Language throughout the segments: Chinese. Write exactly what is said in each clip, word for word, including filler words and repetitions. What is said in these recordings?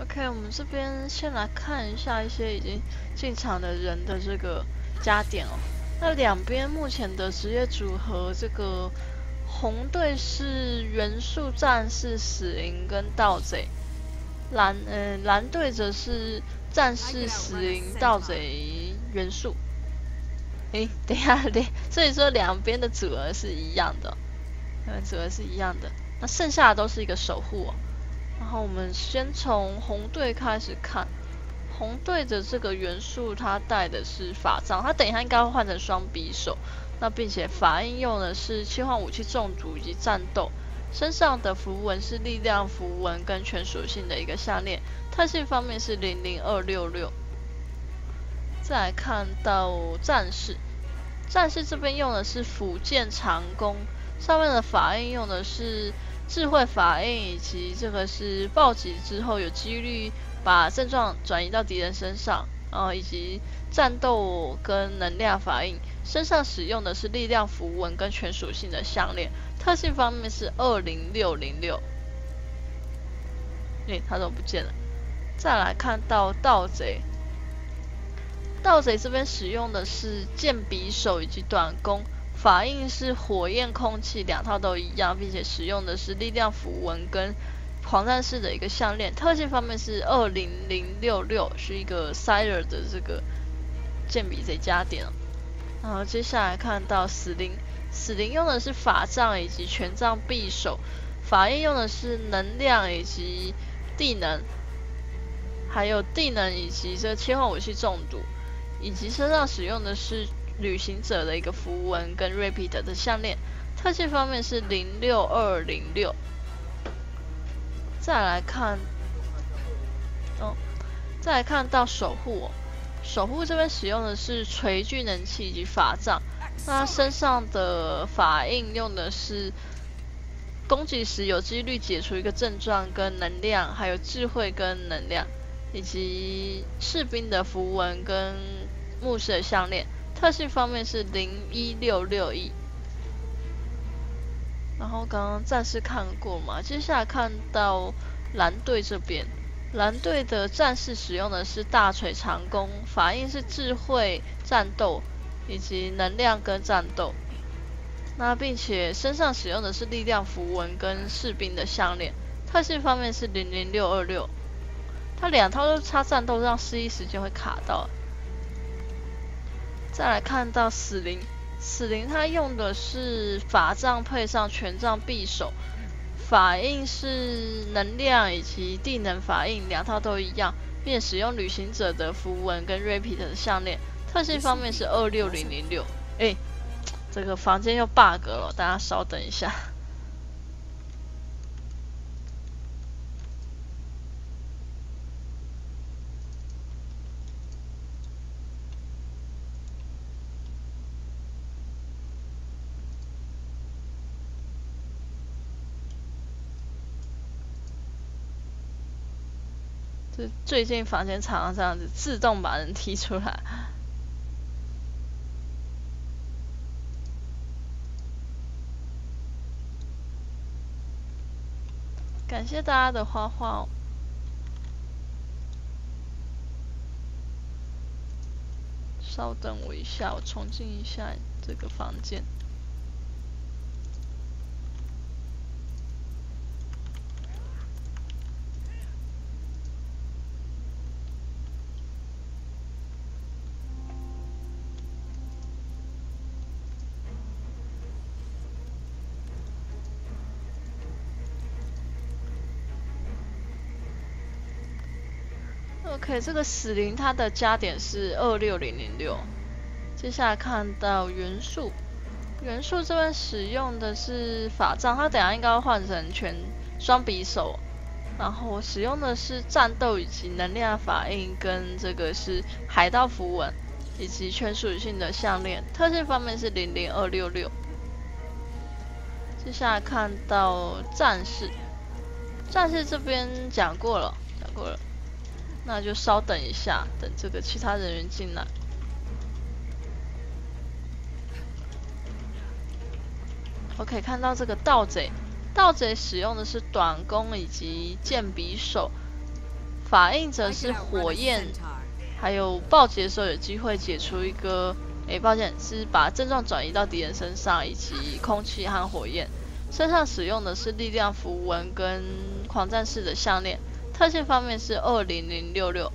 OK， 我们这边先来看一下一些已经进场的人的这个加点哦。那两边目前的职业组合，这个红队是元素战士、死灵跟盗贼，蓝呃蓝队则是战士、死灵、盗贼、元素。诶，等一下，等，所以说两边的组合是一样的，两边组合是一样的。那剩下的都是一个守护哦。然后我们先从红队开始看，红队的这个元素，它带的是法杖，它等一下应该会换成双匕首。那并且法印用的是切换武器中毒以及战斗，身上的符文是力量符文跟全属性的一个项链，特性方面是零零二六六。再来看到战士，战士这边用的是辅剑长弓，上面的法印用的是智慧法印，以及这个是暴击之后有几率把症状转移到敌人身上，然后以及战斗跟能量法印，身上使用的是力量符文跟全属性的项链，特性方面是二零六零六。诶，它都不见了。再来看到盗贼。盗贼这边使用的是剑匕首以及短弓，法印是火焰空气，两套都一样，并且使用的是力量符文跟狂战士的一个项链，特性方面是二零零六六，是一个 Sire 的这个剑笔贼加点。然后接下来看到死灵，死灵用的是法杖以及权杖匕首，法印用的是能量以及地能，还有地能以及这切换武器中毒。以及身上使用的是旅行者的一个符文跟 repeat 的项链，特性方面是零六二零六。再来看，哦，再来看到守护哦，守护这边使用的是锤巨能器以及法杖，那身上的法印用的是攻击时有几率解除一个症状跟能量，还有智慧跟能量，以及士兵的符文跟牧师的项链，特性方面是零一六六一。然后刚刚战士看过嘛，接下来看到蓝队这边，蓝队的战士使用的是大锤长弓，法印是智慧战斗以及能量跟战斗，那并且身上使用的是力量符文跟士兵的项链，特性方面是零零六二六。它两套都插战斗，让失忆时间会卡到。再来看到死灵，死灵它用的是法杖配上权杖匕首，法印是能量以及地能法印，两套都一样，并且使用旅行者的符文跟 repeat 的项链，特性方面是二六零零六。诶，这个房间又 bug 了，大家稍等一下。这最近房间常常这样子自动把人踢出来。感谢大家的花花哦。稍等我一下，我重进一下这个房间。OK， 这个死灵它的加点是二六零零六。接下来看到元素，元素这边使用的是法杖，它等下应该会换成全双匕首，然后使用的是战斗以及能量法印跟这个是海盗符文以及全属性的项链，特性方面是零零二六六。接下来看到战士，战士这边讲过了，讲过了。那就稍等一下，等这个其他人员进来。OK， 看到这个盗贼，盗贼使用的是短弓以及剑匕首， 法印则是火焰，还有暴击的时候有机会解除一个，诶，抱歉，是把症状转移到敌人身上，以及空气和火焰。身上使用的是力量符文跟狂战士的项链。特性方面是二零零六六。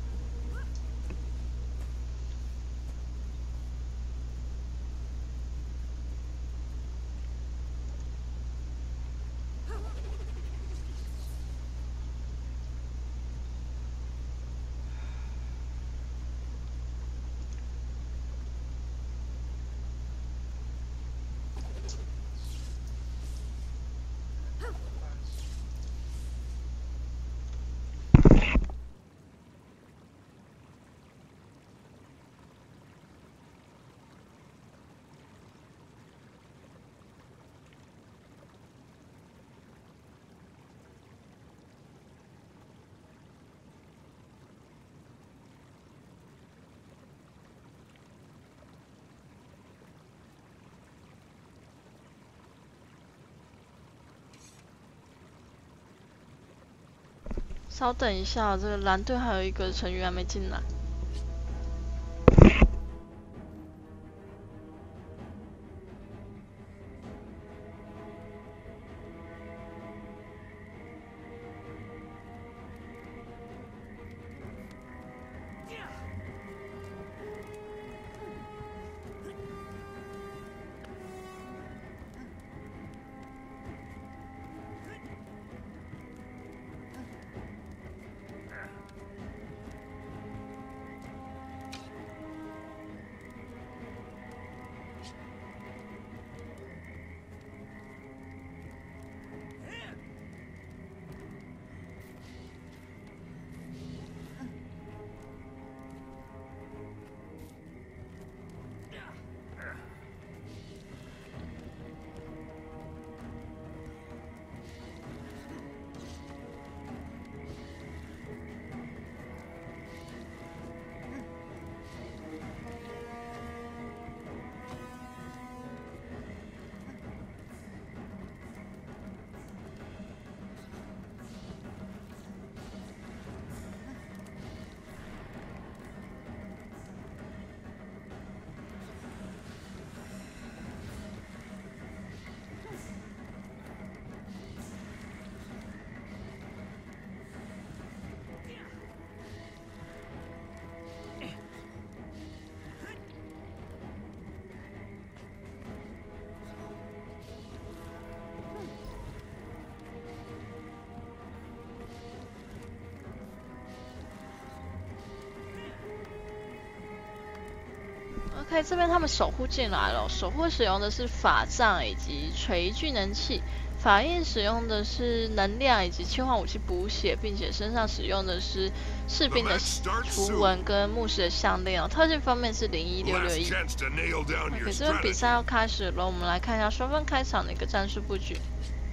稍等一下，这个蓝队还有一个成员还没进来。OK， 这边他们守护进来了，守护使用的是法杖以及锤巨能器，法印使用的是能量以及切换武器补血，并且身上使用的是士兵的符文跟牧师的项链哦。特性方面是零一六六一。OK， 这边比赛要开始了，我们来看一下双方开场的一个战术布局。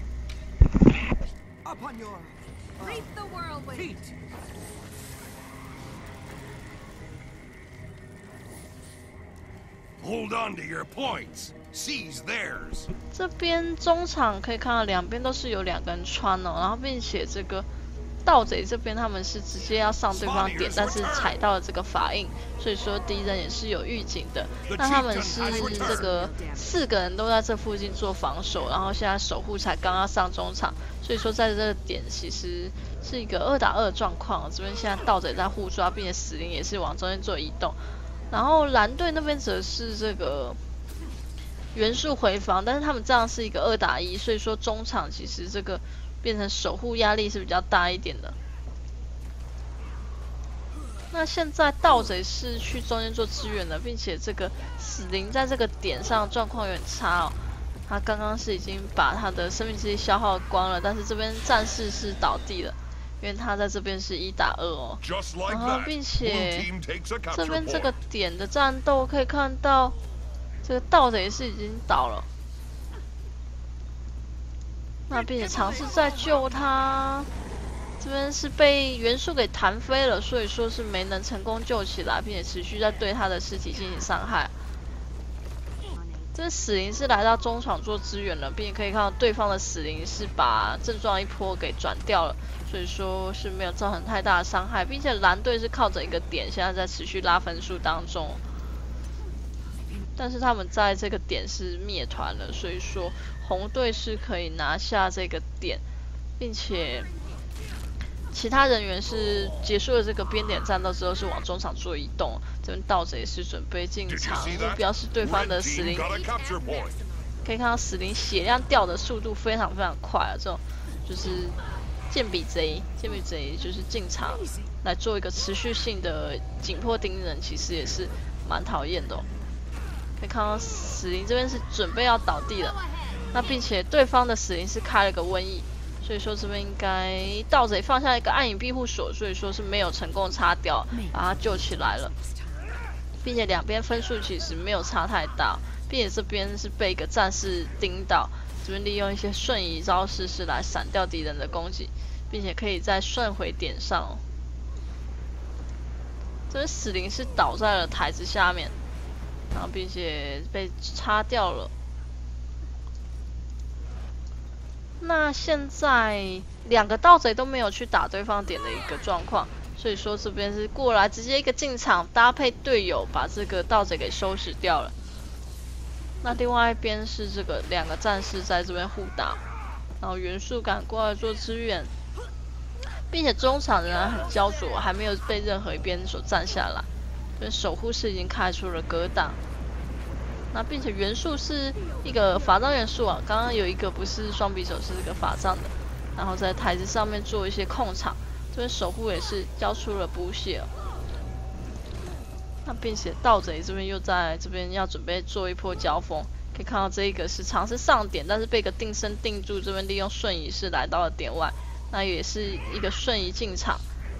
Hold on to your points. Seize theirs. 这边中场可以看到两边都是有两个人穿哦，然后并且这个盗贼这边他们是直接要上对方点，但是踩到了这个法印，所以说敌人也是有预警的。那他们是这个四个人都在这附近做防守，然后现在守护才刚刚上中场，所以说在这个点其实是一个二打二的状况。这边现在盗贼在互抓，并且死灵也是往中间做移动。然后蓝队那边则是这个元素回防，但是他们这样是一个二打一，所以说中场其实这个变成守护压力是比较大一点的。那现在盗贼是去中间做支援的，并且这个死灵在这个点上状况有点差哦。他刚刚是已经把他的生命之力消耗光了，但是这边战士是倒地了。因为他在这边是一打二哦，然后并且这边这个点的战斗可以看到，这个盗贼是已经倒了，那并且尝试再救他，这边是被元素给弹飞了，所以说是没能成功救起来，并且持续在对他的尸体进行伤害。 这死灵是来到中场做支援了，并且可以看到对方的死灵是把症状一波给转掉了，所以说是没有造成太大的伤害，并且蓝队是靠着一个点，现在在持续拉分数当中。但是他们在这个点是灭团了，所以说红队是可以拿下这个点，并且其他人员是结束了这个边点战斗之后是往中场做移动。这边盗贼是准备进场，目标是对方的死灵。可以看到死灵血量掉的速度非常非常快啊！这种就是剑笔贼，剑笔贼就是进场来做一个持续性的紧迫盯人，其实也是蛮讨厌的、哦。可以看到死灵这边是准备要倒地了，那并且对方的死灵是开了个瘟疫，所以说这边应该盗贼放下一个暗影庇护所，所以说是没有成功擦掉，把他救起来了，并且两边分数其实没有差太大，并且这边是被一个战士盯到，这边利用一些瞬移招式是来闪掉敌人的攻击，并且可以再顺回点上、哦。这边死灵是倒在了台子下面。然后并且被擦掉了。那现在两个盗贼都没有去打对方点的一个状况，所以说这边是过来直接一个进场搭配队友把这个盗贼给收拾掉了。那另外一边是这个两个战士在这边互打，然后元素赶过来做支援，并且中场仍然很焦灼，还没有被任何一边所占下来。守护士已经开出了格挡，那并且元素是一个法杖元素啊，刚刚有一个不是双匕首，是这个法杖的，然后在台子上面做一些控场，这边守护也是交出了补血、哦，那并且盗贼这边又在这边要准备做一波交锋，可以看到这一个是尝试上点，但是被一个定身定住，这边利用瞬移是来到了点外，那也是一个瞬移进场。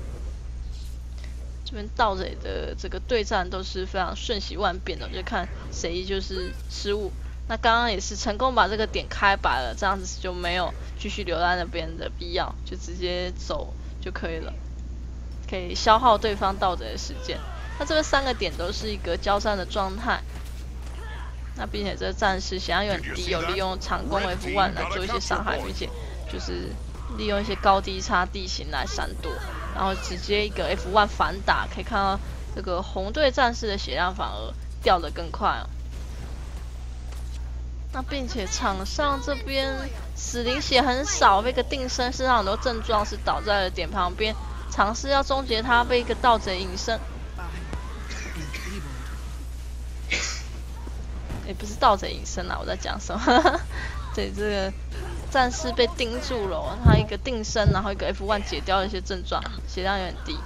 这边盗贼的这个对战都是非常瞬息万变的，就看谁就是失误。那刚刚也是成功把这个点开白了，这样子就没有继续留在那边的必要，就直接走就可以了，可以消耗对方盗贼的时间。那这边三个点都是一个交战的状态，那并且这个战士血量又很低，有利用长弓 F 一 来做一些伤害，并且就是利用一些高低差地形来闪躲。然后直接一个 F 一 反打，可以看到这个红队战士的血量反而掉得更快哦。那并且场上这边死灵血很少，被一个定身，身上很多症状是倒在了点旁边，尝试要终结他，被一个盗贼隐身。也不是盗贼隐身啦，我在讲什么？对，这个。战士被盯住了、哦，他一个定身，然后一个 F 一 解掉了一些症状，血量有点低。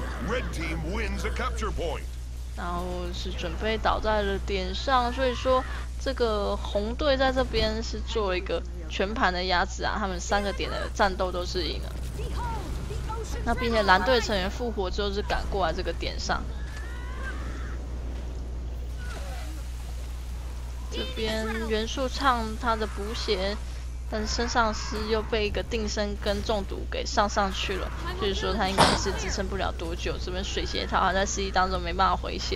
然后是准备倒在了点上，所以说这个红队在这边是做一个全盘的压制啊，他们三个点的战斗都是赢了。那并且蓝队成员复活之后是赶过来这个点上。这边元素唱他的补血。但是身上是又被一个定身跟中毒给上上去了，所以说他应该是支撑不了多久。这边水血桃还在 C 当中没办法回血。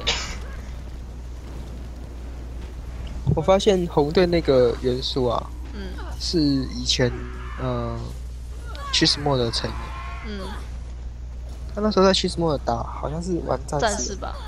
我发现红队那个元素啊， 嗯， 是以前呃 Chismo 的成员， 嗯， 他那时候在 Chismo 打，好像是玩战士， 战士吧。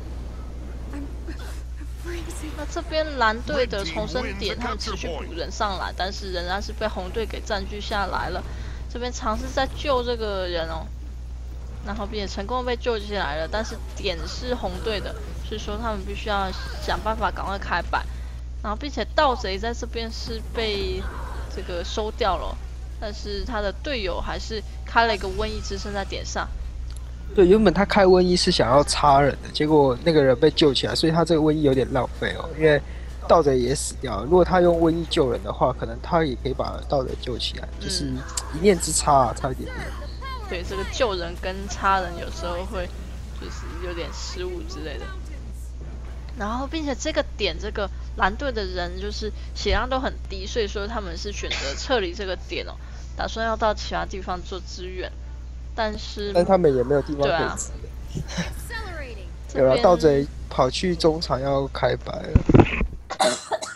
那这边蓝队的重生点，他们持续补人上来，但是仍然是被红队给占据下来了。这边尝试在救这个人哦，然后并且成功被救起来了，但是点是红队的，所以说他们必须要想办法赶快开摆。然后并且盗贼在这边是被这个收掉了，但是他的队友还是开了一个瘟疫之身在点上。 对，原本他开瘟疫是想要插人的，结果那个人被救起来，所以他这个瘟疫有点浪费哦，因为盗贼也死掉了。如果他用瘟疫救人的话，可能他也可以把盗贼救起来，嗯、就是一念之差啊，差一点点。 对，这个救人跟插人有时候会就是有点失误之类的。然后，并且这个点，这个蓝队的人就是血量都很低，所以说他们是选择撤离这个点哦，打算要到其他地方做支援。但是， 但他们也没有地方可以支援。有了，盗贼跑去中场要开白了。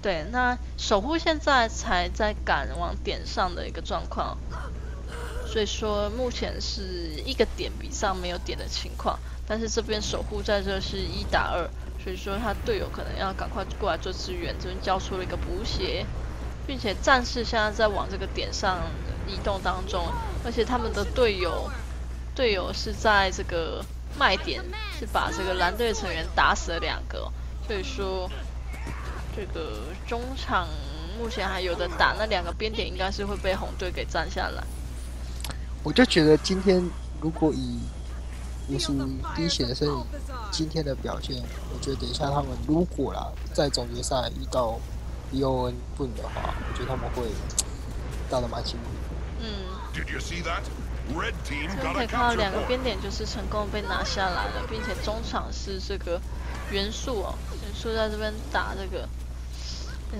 对，那守护现在才在赶往点上的一个状况，所以说目前是一个点比上没有点的情况，但是这边守护在这是一打二，所以说他队友可能要赶快过来做支援，这边交出了一个补血，并且战士现在在往这个点上移动当中，而且他们的队友队友是在这个卖点是把这个蓝队成员打死了两个，所以说。这个中场目前还有的打，那两个边点应该是会被红队给占下来。 我就觉得今天如果以我是滴血的身影今天的表现，我觉得等一下他们如果啦在总决赛遇到 B O N 盾的话，我觉得他们会打得蛮辛苦。 嗯。 Did you see that? Red team 这边可以看到两个边点就是成功被拿下来了，并且中场是这个元素哦，元素在这边打这个。嗯，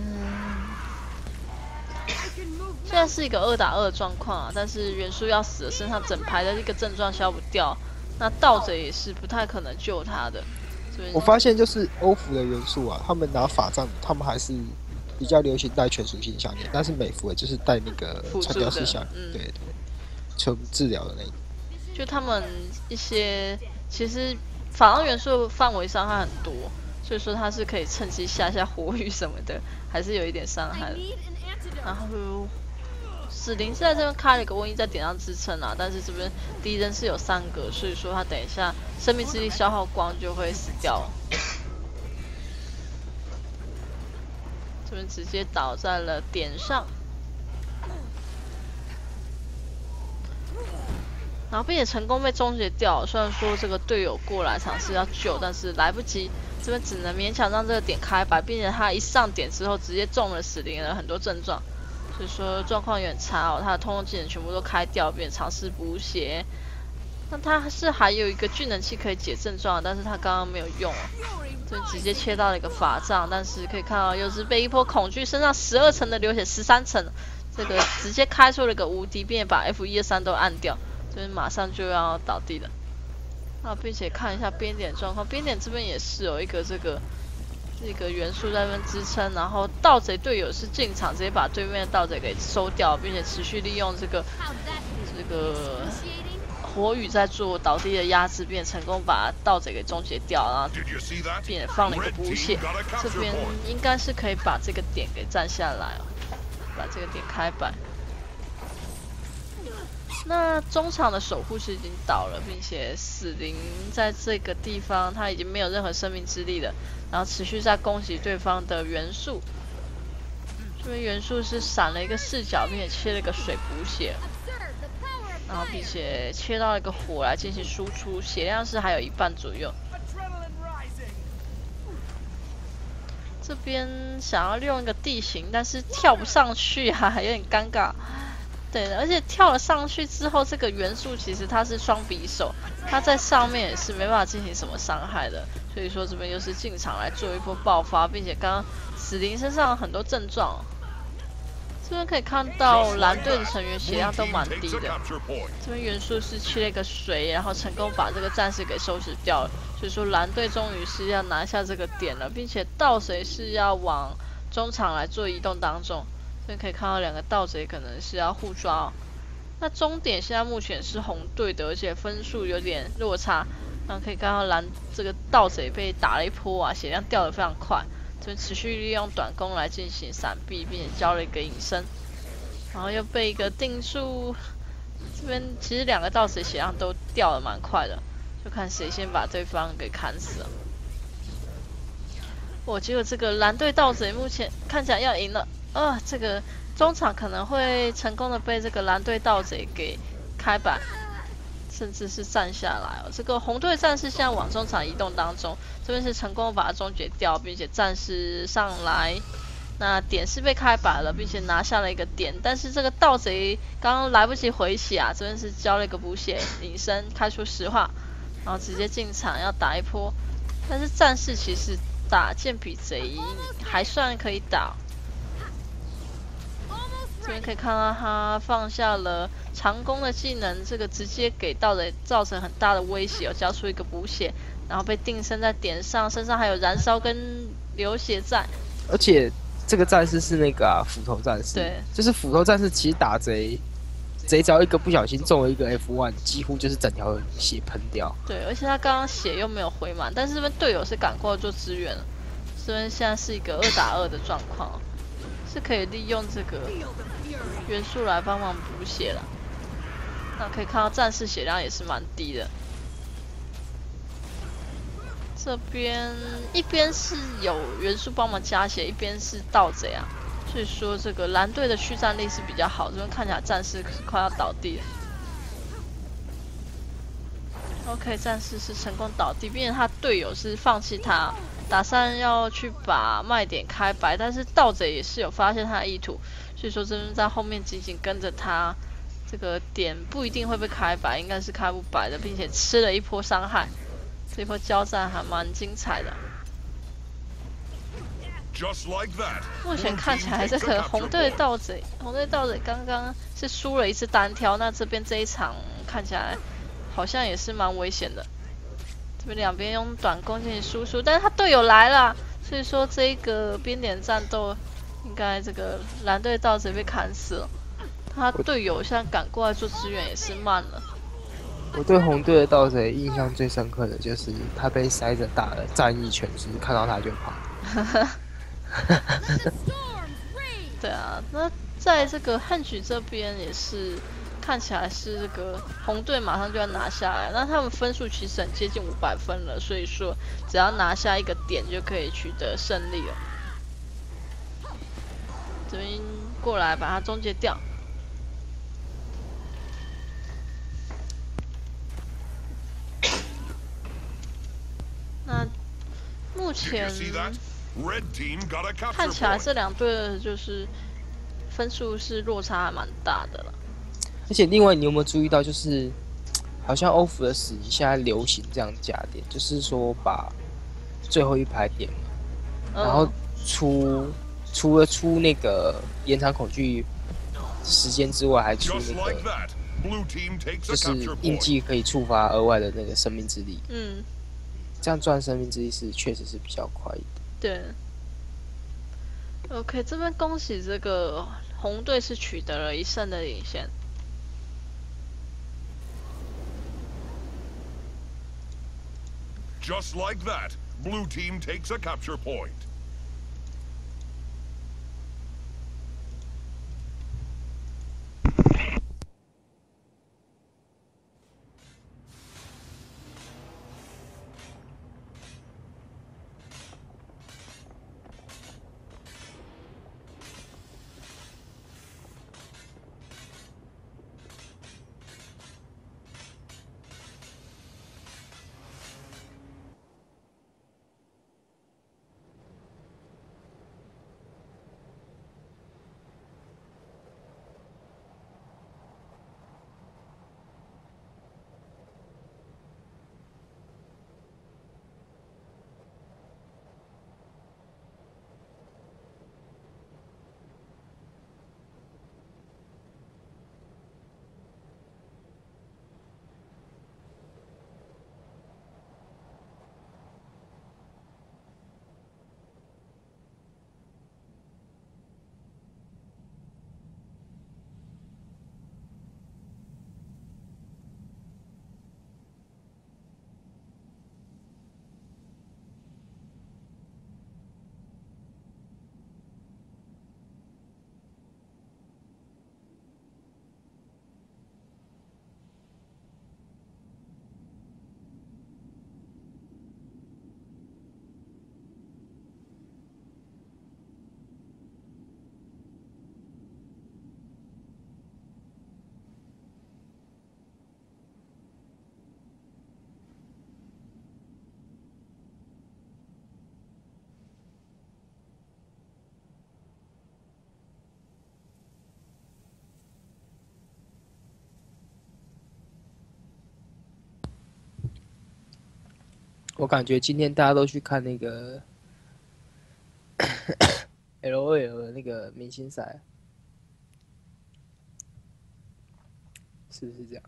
现在是一个二打二的状况啊，但是元素要死了，身上整排的一个症状消不掉，那盗贼也是不太可能救他的。 我发现就是欧服的元素啊，他们拿法杖，他们还是比较流行带全属性项链，但是美服的就是带那个传教士项链，嗯、对对，纯治疗的那个。 就他们一些其实法杖元素范围伤害很多。所以说他是可以趁机下下火雨什么的，还是有一点伤害的。然后死灵是在这边开了一个瘟疫在点上支撑啊，但是这边敌人是有三个，所以说他等一下生命之力消耗光就会死掉了。这边直接倒在了点上，然后并且成功被终结掉。虽然说这个队友过来尝试要救，但是来不及。这边只能勉强让这个点开白，并且他一上点之后直接中了死灵了很多症状，所以说状况有点差哦。他的通用技能全部都开掉，并且尝试补血。那他是还有一个聚能器可以解症状，但是他刚刚没有用哦，就直接切到了一个法杖，但是可以看到又是被一波恐惧，身上十二层的流血，十三层，这个直接开出了一个无敌，并且把 F 一、二、三都按掉，这边马上就要倒地了。啊，并且看一下边点状况，边点这边也是有一个这个这个元素在那边支撑，然后盗贼队友是进场直接把对面的盗贼给收掉，并且持续利用这个这个火雨在做倒地的压制，并且成功把盗贼给终结掉，然后并且放了一个补血，这边应该是可以把这个点给占下来哦，把这个点开摆。那中场的守护是已经倒了，并且死灵在这个地方他已经没有任何生命之力了，然后持续在攻击对方的元素。这边元素是闪了一个视角，并且切了一个水补血，然后并且切到一个火来进行输出，血量是还有一半左右。这边想要利用一个地形，但是跳不上去啊，有点尴尬。对，而且跳了上去之后，这个元素其实它是双匕首，它在上面也是没办法进行什么伤害的，所以说这边又是进场来做一波爆发，并且刚刚死灵身上有很多症状，这边可以看到蓝队的成员血量都蛮低的，这边元素是切了一个水，然后成功把这个战士给收拾掉了，所以说蓝队终于是要拿下这个点了，并且盗贼是要往中场来做移动当中。这边可以看到两个盗贼可能是要互抓哦。那终点现在目前是红队的，而且分数有点落差。然后可以看到蓝这个盗贼被打了一波啊，血量掉得非常快。这边持续利用短弓来进行闪避，并且交了一个隐身，然后又被一个定住。这边其实两个盗贼血量都掉得蛮快的，就看谁先把对方给砍死了。我结果这个蓝队盗贼目前看起来要赢了。啊，这个中场可能会成功的被这个蓝队盗贼给开板，甚至是占下来哦。这个红队战士现在往中场移动当中，这边是成功把它终结掉，并且战士上来，那点是被开板了，并且拿下了一个点。但是这个盗贼刚刚来不及回血啊，这边是交了一个补血隐身，开出石化，然后直接进场要打一波。但是战士其实打剑比贼还算可以打。这边可以看到他放下了长弓的技能，这个直接给盗贼造成很大的威胁，交出一个补血，然后被定身在点上，身上还有燃烧跟流血在。 而且这个战士是那个啊，斧头战士。 对， 就是斧头战士，其实打贼，贼只要一个不小心中了一个 F 一，几乎就是整条血喷掉。 对，而且他刚刚血又没有回满，但是这边队友是赶过来做支援了。这边现在是一个二打二的状况，是可以利用这个元素来帮忙补血了。那可以看到战士血量也是蛮低的。这边一边是有元素帮忙加血，一边是盗贼啊，所以说这个蓝队的续战力是比较好。这边看起来战士是快要倒地了。OK， 战士是成功倒地，并且他队友是放弃他，打算要去把卖点开白，但是盗贼也是有发现他的意图，所以说这边在后面紧紧跟着他，这个点不一定会被开白，应该是开不白的，并且吃了一波伤害。这一波交战还蛮精彩的。目前看起来这个红队盗贼，红队盗贼刚刚是输了一次单挑，那这边这一场看起来好像也是蛮危险的。这边两边用短弓进行输出，但是他队友来了，所以说这个边点战斗应该这个蓝队盗贼被砍死了。他队友现在赶过来做支援也是慢了。 我对红队的盗贼印象最深刻的就是他被塞着打了战役全是看到他就跑。 对啊，那在这个汉举这边也是看起来是这个红队马上就要拿下来，那他们分数其实很接近五百分了，所以说只要拿下一个点就可以取得胜利了。这边过来把它终结掉。那目前看起来这两队就是分数是落差还蛮大的了。 而且另外你有没有注意到，就是好像欧服的死敌现在流行这样加点，就是说把最后一排点嘛， 嗯、 然后出除了出那个延长恐惧时间之外，还出那个就是印记可以触发额外的那个生命之力。 嗯。 这样赚生命之力是确实是比较快一点。对。OK， 这边恭喜这个红队是取得了一胜的领先。 Just like that, blue team takes a capture point. 我感觉今天大家都去看那个 L O L 的那个明星赛，是不是这样？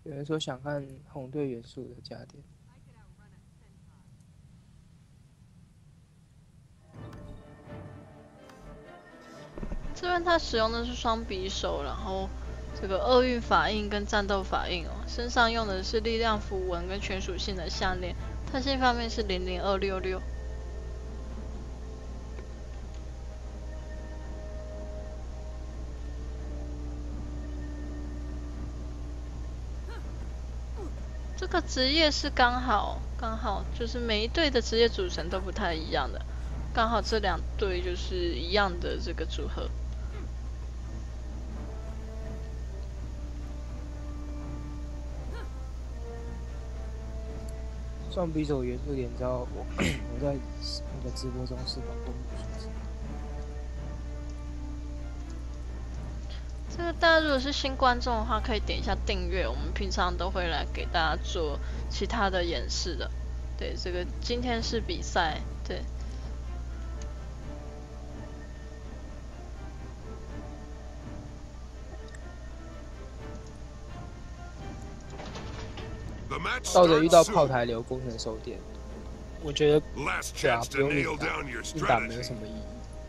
有人说想看红队元素的加点。 这边他使用的是双匕首，然后这个厄运法印跟战斗法印哦，身上用的是力量符文跟全属性的项链，特性方面是零零二六六。这个职业是刚好刚好就是每一队的职业组成都不太一样的，刚好这两队就是一样的这个组合。 双匕首元素点，你知道我我在那个直播中示范过武术。 这个大家如果是新观众的话，可以点一下订阅，我们平常都会来给大家做其他的演示的。对，这个今天是比赛，对。 盗贼遇到炮台流工程手点，我觉得对啊，不用硬打，硬打没有什么意义。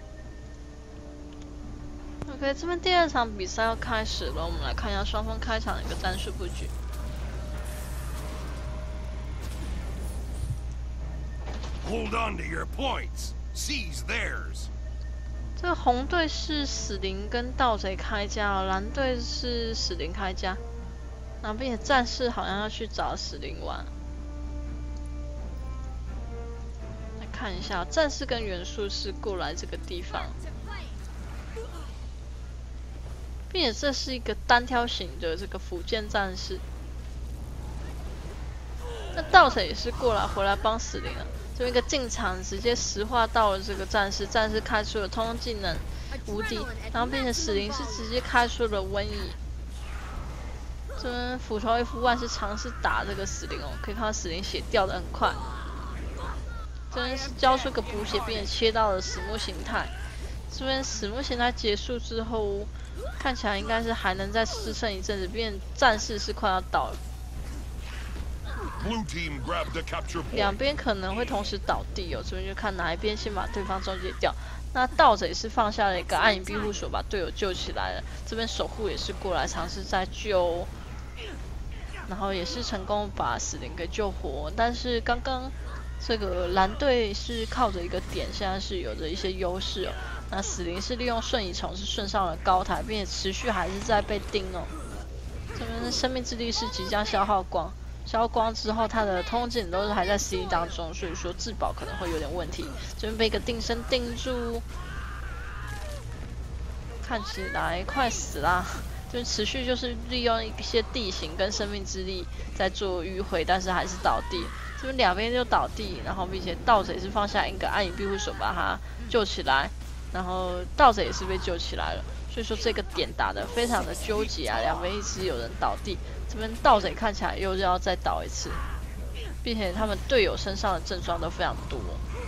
OK， 这边第二场比赛要开始了，我们来看一下双方开场的一个战术布局。 Hold on to your points. Seize theirs. 这个红队是死灵跟盗贼开家，蓝队是死灵开家。然后并且战士好像要去找死灵玩，来看一下，战士跟元素是过来这个地方，并且这是一个单挑型的这个辅剑战士。那盗贼也是过来回来帮死灵了，这边一个进场直接石化到了这个战士，战士开出了通用技能无敌，然后并且死灵是直接开出了瘟疫。这边斧头 F 一是尝试打这个死灵哦，可以看到死灵血掉的很快。这边是交出个补血，并且切到了死木形态。这边死木形态结束之后，看起来应该是还能再支撑一阵子，并且战士是快要倒了。两边可能会同时倒地哦，这边就看哪一边先把对方终结掉。那盗贼是放下了一个暗影庇护所，把队友救起来了。这边守护也是过来尝试在救。然后也是成功把死灵给救活，但是刚刚这个蓝队是靠着一个点，现在是有着一些优势哦。那死灵是利用瞬移虫是顺上了高台，并且持续还是在被盯哦。这边的生命之力是即将消耗光，消耗光之后，他的通缉都是还在 C 当中，所以说自保可能会有点问题。这边被一个定身定住，看起来快死啦。就持续就是利用一些地形跟生命之力在做迂回，但是还是倒地。这边两边就倒地，然后并且盗贼是放下一个暗影庇护手把他救起来，然后盗贼也是被救起来了。所以说这个点打得非常的纠结啊，两边一直有人倒地，这边盗贼看起来又要再倒一次，并且他们队友身上的症状都非常多。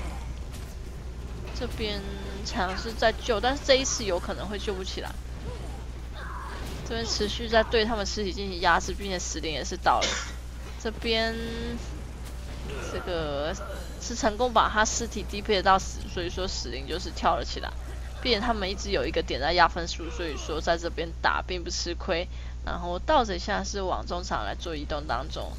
这边尝试在救，但是这一次有可能会救不起来。这边持续在对他们尸体进行压制，并且死灵也是倒了。这边这个是成功把他尸体低配到死，所以说死灵就是跳了起来。并且他们一直有一个点在压分数，所以说在这边打并不吃亏。然后盗贼现在是往中场来做移动当中。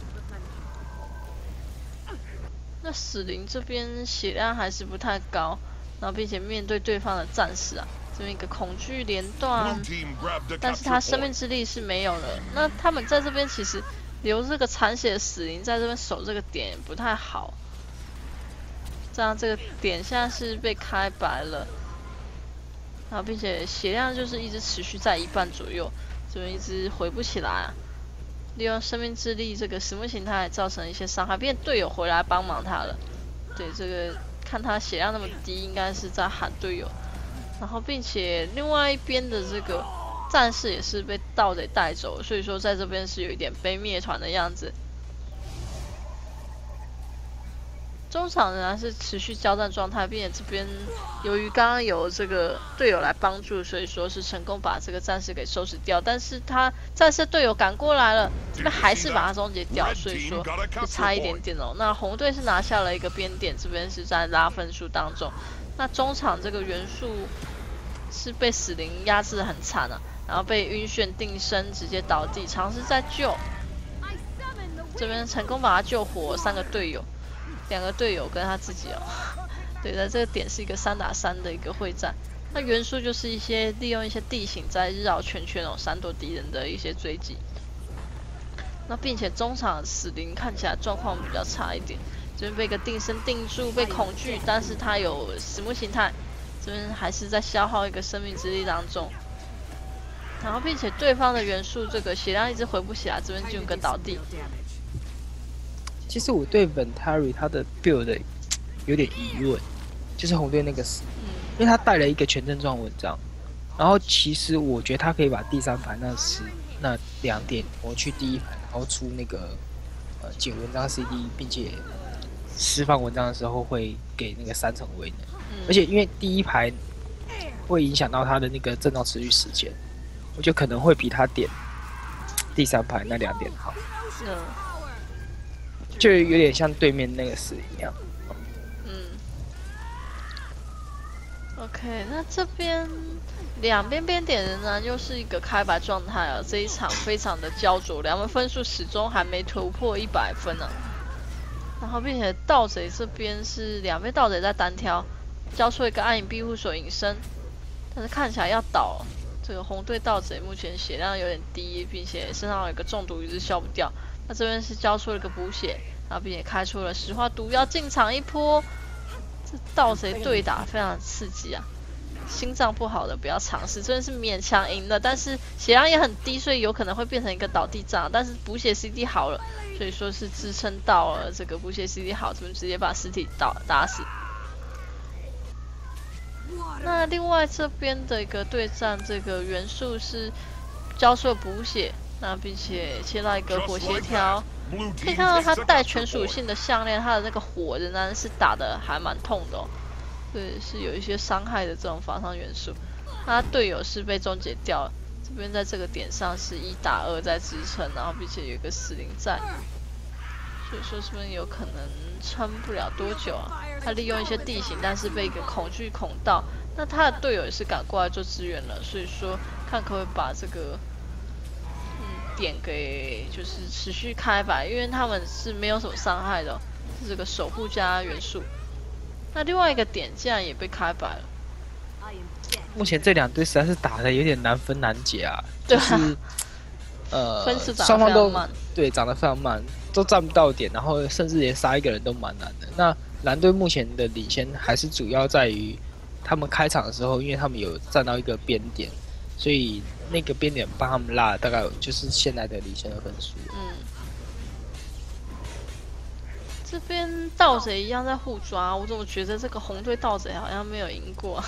那死灵这边血量还是不太高，然后并且面对对方的战士啊。这么一个恐惧连段，但是他生命之力是没有了。那他们在这边其实留这个残血的死灵在这边守这个点不太好，这样这个点现在是被开白了，然后并且血量就是一直持续在一半左右，这边一直回不起来啊。利用生命之力这个死木形态造成一些伤害，并且队友回来帮忙他了。对，这个看他血量那么低，应该是在喊队友。然后，并且另外一边的这个战士也是被盗贼带走，所以说在这边是有一点被灭团的样子。 中场仍然是持续交战状态，并且这边由于刚刚有这个队友来帮助，所以说是成功把这个战士给收拾掉。但是他战士队友赶过来了，这边还是把他终结掉，所以说就差一点点哦。那红队是拿下了一个边点，这边是在拉分数当中。那中场这个元素是被死灵压制得很惨啊，然后被晕眩定身，直接倒地，尝试再救，这边成功把他救活，三个队友。两个队友跟他自己哦，对，在这个点是一个三打三的一个会战。那元素就是一些利用一些地形在绕圈圈哦，闪躲敌人的一些追击。那并且中场死灵看起来状况比较差一点，这边被一个定身定住，被恐惧，但是他有死木形态，这边还是在消耗一个生命之力当中。然后并且对方的元素这个血量一直回不起来，这边就有个倒地。 其实我对 Ventari 他的 build 有点疑问，就是红队那个死，因为他带了一个全症状文章，然后其实我觉得他可以把第三排那十那两点挪去第一排，然后出那个呃解文章 C D， 并且释放文章的时候会给那个三层威能，嗯、而且因为第一排会影响到他的那个震动持续时间，我觉得可能会比他点第三排那两点好。 嗯。 就有点像对面那个死一样。 嗯。OK， 那这边两边边点仍然又是一个开白状态啊，这一场非常的焦灼，两分分数始终还没突破一百分呢、啊。然后并且盗贼这边是两边盗贼在单挑，交出一个暗影庇护所隐身，但是看起来要倒。这个红队盗贼目前血量有点低，并且身上有一个中毒一直消不掉。那这边是交出了一个补血，然后并且开出了石化毒药进场一波，这盗贼对打非常刺激啊！心脏不好的不要尝试，这边是勉强赢的，但是血量也很低，所以有可能会变成一个倒地仗。但是补血 C D 好了，所以说是支撑到了这个补血 C D 好，这边直接把尸体打打死。那另外这边的一个对战，这个元素是交出了补血。那并且切到一个火协调，可以看到他带全属性的项链，他的那个火仍然是打的还蛮痛的哦。对，是有一些伤害的这种法伤元素。他队友是被终结掉了，这边在这个点上是一打二在支撑，然后并且有一个死灵在，所以说是不是有可能撑不了多久啊？他利用一些地形，但是被一个恐惧恐到，那他的队友也是赶过来做支援了，所以说看可不可以把这个。点给就是持续开白，因为他们是没有什么伤害的、哦，是这个守护加元素。那另外一个点竟然也被开白了。 目前这两队实在是打的有点难分难解啊，就是、啊、呃， 分数双方都对涨得非常慢，都占不到点，然后甚至连杀一个人都蛮难的。那蓝队目前的领先还是主要在于他们开场的时候，因为他们有占到一个边点，所以。那个边点帮他们拉，大概就是现在的领先的分数。 嗯，这边盗贼一样在互抓，我怎么觉得这个红队盗贼好像没有赢过？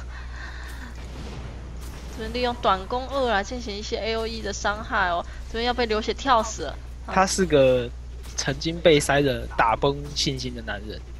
这边利用短弓二来进行一些 A O E 的伤害哦，这边要被流血跳死了。 他是个曾经被塞着打崩信心的男人。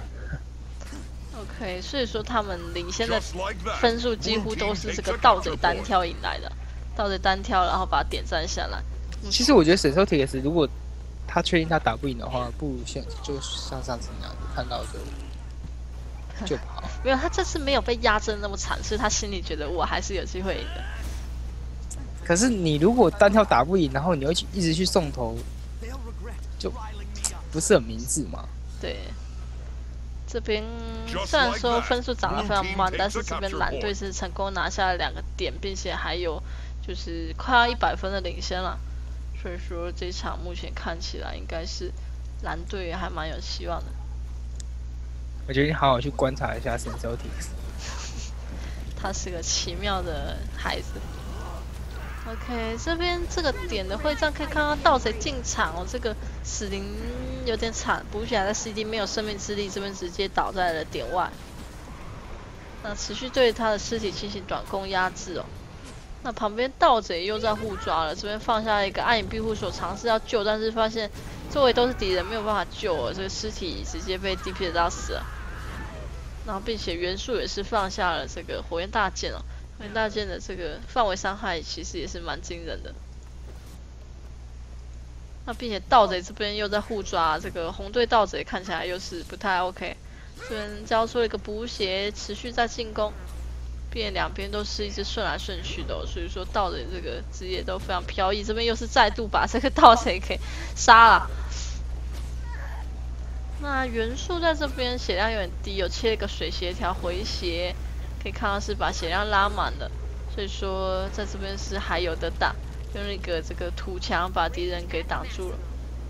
OK， 所以说他们领先的分数几乎都是这个盗贼单挑赢来的，盗贼单挑然后把点占下来。 其实我觉得神兽 T X 如果他确定他打不赢的话，不如像就像上次那样看到就就跑。 没有，他这次没有被压制那么惨，所以他心里觉得我还是有机会赢的。 可是你如果单挑打不赢，然后你又去一直去送头，就不是很明智嘛？ 对。这边虽然说分数涨得非常慢，但是这边蓝队是成功拿下了两个点，并且还有就是快要一百分的领先了。所以说这一场目前看起来应该是蓝队还蛮有希望的。 我决定好好去观察一下神兽 T X。 他是个奇妙的孩子。OK， 这边这个点的会战可以看到盗贼进场哦，这个死灵有点惨，补起来的 C D 没有生命之力，这边直接倒在了点外。那持续对他的尸体进行短弓压制哦。那旁边盗贼又在互抓了，这边放下一个暗影庇护所，尝试要救，但是发现周围都是敌人，没有办法救哦，这个尸体直接被 D P 得到死了。然后并且元素也是放下了这个火焰大剑哦，火焰大剑的这个范围伤害其实也是蛮惊人的。那并且盗贼这边又在互抓，这个红队盗贼看起来又是不太 OK。这边交出了一个补血，持续在进攻，并且两边都是一直顺来顺去的、哦，所以说盗贼这个职业都非常飘逸。这边又是再度把这个盗贼给杀了。那元素在这边血量有点低，有切了一个水协调回血，可以看到是把血量拉满了，所以说在这边是还有的打，用一个这个土墙把敌人给挡住了。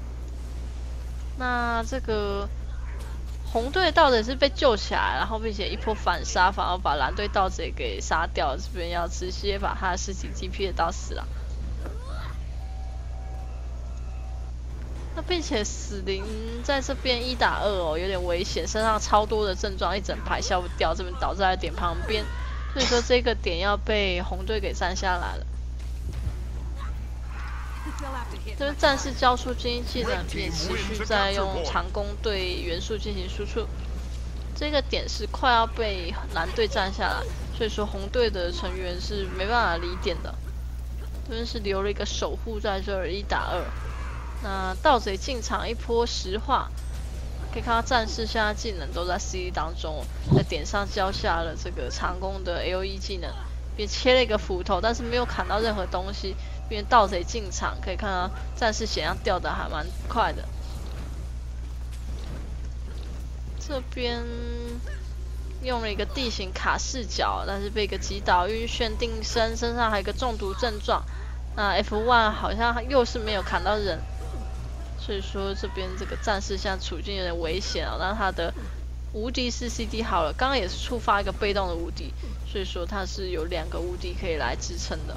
那这个红队的盗贼是被救起来，然后并且一波反杀，反而把蓝队盗贼给杀掉了。这边要直接把他的尸体 T P 到死了。那并且死灵在这边一打二哦，有点危险，身上超多的症状，一整排消不掉，这边倒在点旁边，所以说这个点要被红队给占下来了。这边战士交出精英技能，并且持续在用长弓对元素进行输出。这个点是快要被蓝队占下来，所以说红队的成员是没办法离点的。这边是留了一个守护在这儿，一打二。那盗贼进场一波石化，可以看到战士现在技能都在 C D 当中，在点上交下了这个长弓的 L E 技能，并切了一个斧头，但是没有砍到任何东西。因为盗贼进场，可以看到战士血量掉的还蛮快的。这边用了一个地形卡视角，但是被一个击倒，晕眩定身，身上还有一个中毒症状。那 F 一 好像又是没有砍到人，所以说这边这个战士现在处境有点危险哦。那他的无敌是 C D 好了，刚刚也是触发一个被动的无敌，所以说他是有两个无敌可以来支撑的。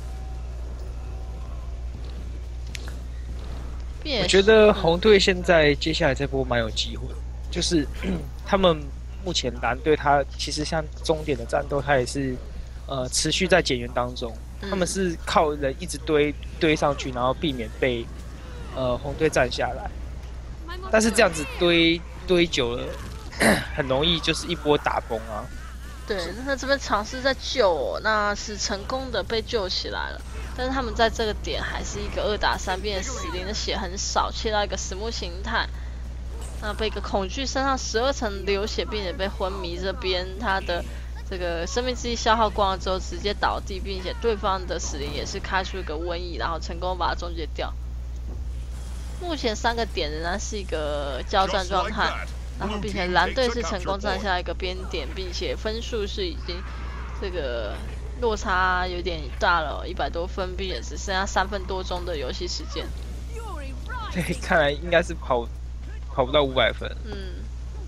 我觉得红队现在接下来这波蛮有机会，就是他们目前蓝队他其实像终点的战斗，他也是呃持续在减员当中，他们是靠人一直堆堆上去，然后避免被呃红队占下来。但是这样子堆堆久了，很容易就是一波打崩啊。 对，那这边尝试在救、哦，那是成功的被救起来了。但是他们在这个点还是一个二打三，并且死灵的血很少，切到一个死木形态。那被一个恐惧身上十二层流血，并且被昏迷。这边他的这个生命之力消耗光了之后，直接倒地，并且对方的死灵也是开出一个瘟疫，然后成功把它终结掉。目前三个点仍然是一个交战状态，然后并且蓝队是成功占下一个边点，并且分数是已经这个。落差有点大了，一百多分，并且只剩下三分多钟的游戏时间。 对，看来应该是跑跑不到五百分。 嗯，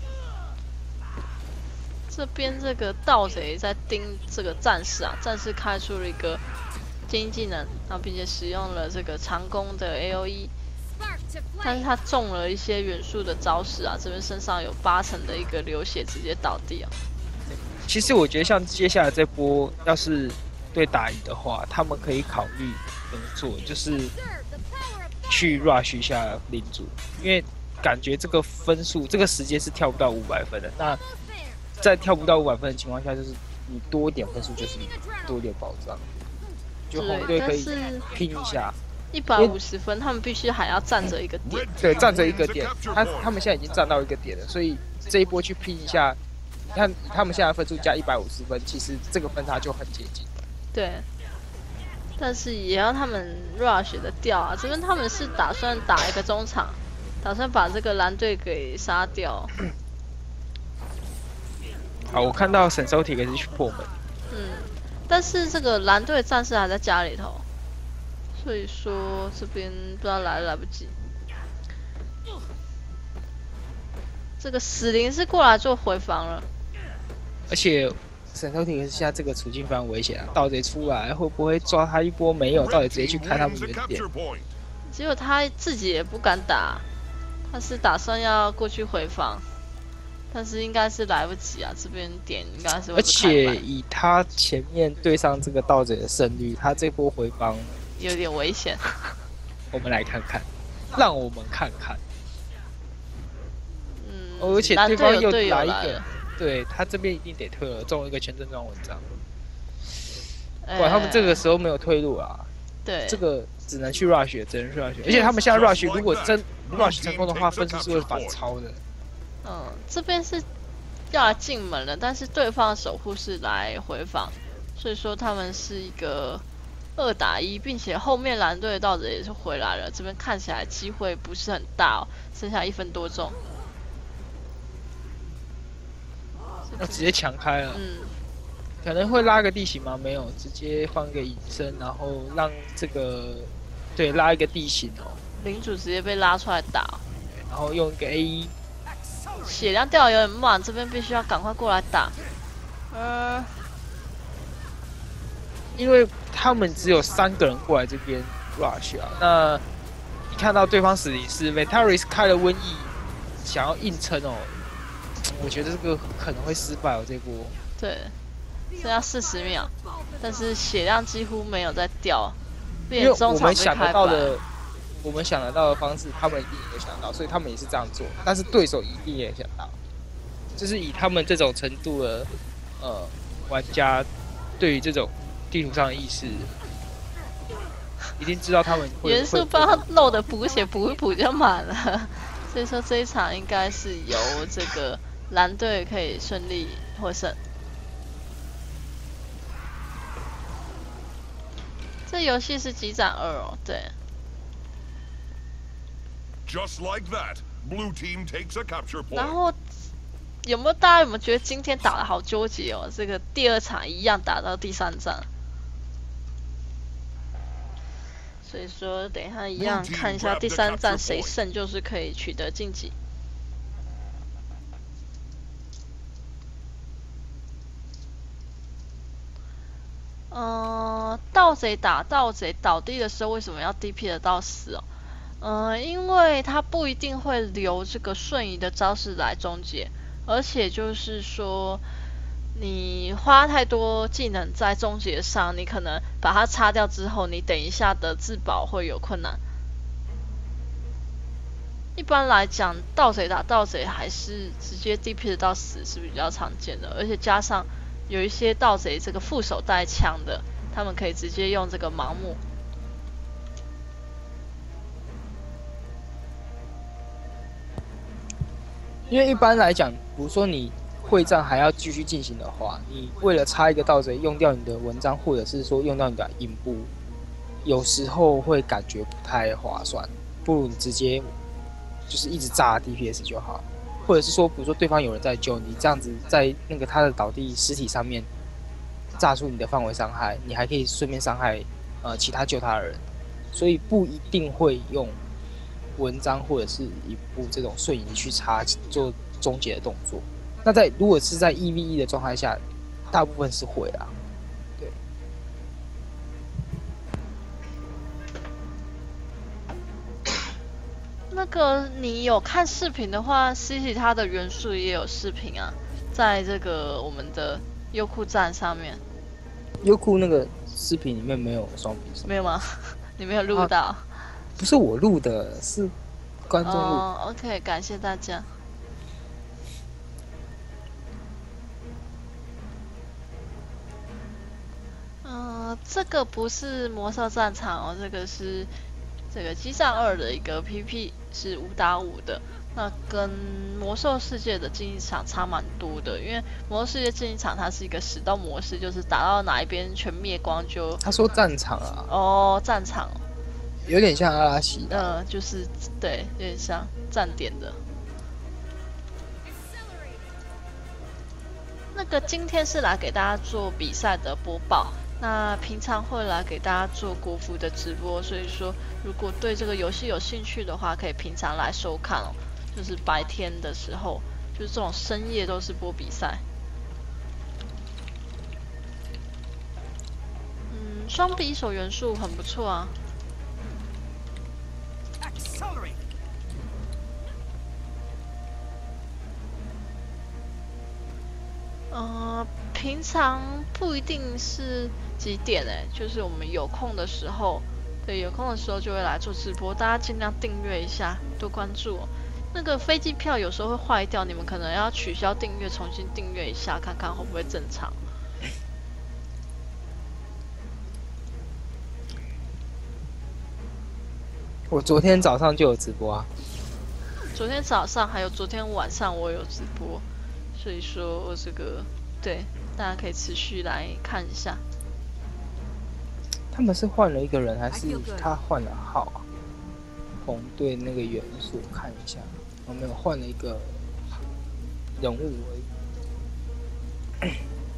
这边这个盗贼在盯这个战士啊，战士开出了一个精英技能，然后并且使用了这个长弓的 L E， 但是他中了一些元素的招式啊，这边身上有八成的一个流血，直接倒地啊。 其实我觉得像接下来这波，要是对打赢的话，他们可以考虑怎么做，就是去 rush 一下领主，因为感觉这个分数、这个时间是跳不到五百分的。那在跳不到五百分的情况下，就是你多一点分数就是多一点保障。就红队可以拼一下。 一百五十分，他们必须还要站着一个点。 对，站着一个点，他他们现在已经站到一个点了，所以这一波去拼一下。你看，他们现在分数加一百五十分，其实这个分差就很接近。 对，但是也要他们 rush 的掉啊！这边他们是打算打一个中场，打算把这个蓝队给杀掉。 好，我看到神收铁也是去破门。 嗯，但是这个蓝队的战士还在家里头，所以说这边不知道来来不及。这个死灵是过来做回防了。 而且神偷铁现在这个处境非常危险啊！盗贼出来会不会抓他一波？没有，盗贼直接去开他们原点。 结果他自己也不敢打，他是打算要过去回防，但是应该是来不及啊！这边点应该是会。 而且以他前面对上这个盗贼的胜率，他这波回防有点危险。 我们来看看。 让我们看看。 嗯， 而且对方又来一个， 来了对他这边一定得退了，中了一个全正装文章。 欸、 哇，他们这个时候没有退路啊。 对， 这个只能去 rush， 只能去 rush， 而且他们现在 rush 如果真 rush 成功的话，分数是会反超的。 嗯，这边是要来进门了，但是对方的守护是来回防，所以说他们是一个二打一，并且后面蓝队的盗贼也是回来了，这边看起来机会不是很大哦，剩下一分多钟。 那直接抢开了。 嗯。 可能会拉个地形吗？没有，直接放一个隐身，然后让这个对拉一个地形哦。 领主直接被拉出来打， 然后用一个 A 一， 血量掉的有点慢，这边必须要赶快过来打。呃， 因为他们只有三个人过来这边 rush 啊。那你看到对方死敌是 Vetaris 开了瘟疫，想要硬撑哦，我觉得这个可能会失败哦，这波。 对。剩下四十秒，但是血量几乎没有在掉， 因为我们想得到的，我们想得到的方式，他们一定也想到，所以他们也是这样做。但是对手一定也想到，就是以他们这种程度的呃玩家，对于这种地图上的意识，一定知道他们会元素包漏的补血补一补就满了，所以说这一场应该是由这个蓝队可以顺利获胜。这游戏是激战二哦，对。 Just like that, blue team takes a capture point. 然后有没有大家有没有觉得今天打得好纠结哦？这个第二场一样打到第三战，所以说等一下一样看一下第三战谁胜，就是可以取得晋级。嗯、呃，盗贼打盗贼倒地的时候，为什么要 D P 得到死哦？嗯、呃，因为他不一定会留这个瞬移的招式来终结，而且就是说，你花太多技能在终结上，你可能把它擦掉之后，你等一下的自保会有困难。一般来讲，盗贼打盗贼还是直接 D P 得到死是比较常见的，而且加上有一些盗贼这个副手带枪的，他们可以直接用这个盲目。 因为一般来讲，比如说你会战还要继续进行的话，你为了插一个盗贼，用掉你的文章，或者是说用掉你的影步，有时候会感觉不太划算，不如你直接就是一直炸 D P S 就好。或者是说，比如说对方有人在救你，这样子在那个他的倒地尸体上面炸出你的范围伤害，你还可以顺便伤害呃其他救他的人，所以不一定会用文章或者是一部这种瞬移去插做终结的动作。那在如果是在一 v 一的状态下，大部分是会啦。对。 那个你有看视频的话 ，C C 它的元素也有视频啊，在这个我们的优酷站上面。 优酷那个视频里面没有双比手。 没有吗？你没有录到？啊、 不是我录的，是观众录。 哦 ，OK， 感谢大家。嗯、呃，这个不是魔兽战场哦，这个是这个激战二的一个 P P， 是五打五的。那跟魔兽世界的竞技场差蛮多的，因为魔兽世界竞技场它是一个使刀模式，就是打到哪一边全灭光就。 他说战场啊。 哦，战场。 有点像阿拉西。 嗯、呃，就是对，有点像站点的。那个今天是来给大家做比赛的播报，那平常会来给大家做国服的直播，所以说如果对这个游戏有兴趣的话，可以平常来收看哦。就是白天的时候，就是这种深夜都是播比赛。嗯，双匕首元素很不错啊。呃，平常不一定是几点哎，就是我们有空的时候对，有空的时候就会来做直播，大家尽量订阅一下，多关注哦。那个飞机票有时候会坏掉，你们可能要取消订阅，重新订阅一下，看看会不会正常。 我昨天早上就有直播啊。 昨天早上还有昨天晚上我有直播，所以说这个对大家可以持续来看一下。 他们是换了一个人，还是他换了号啊？红队那个元素看一下，我没有换了一个人物而已。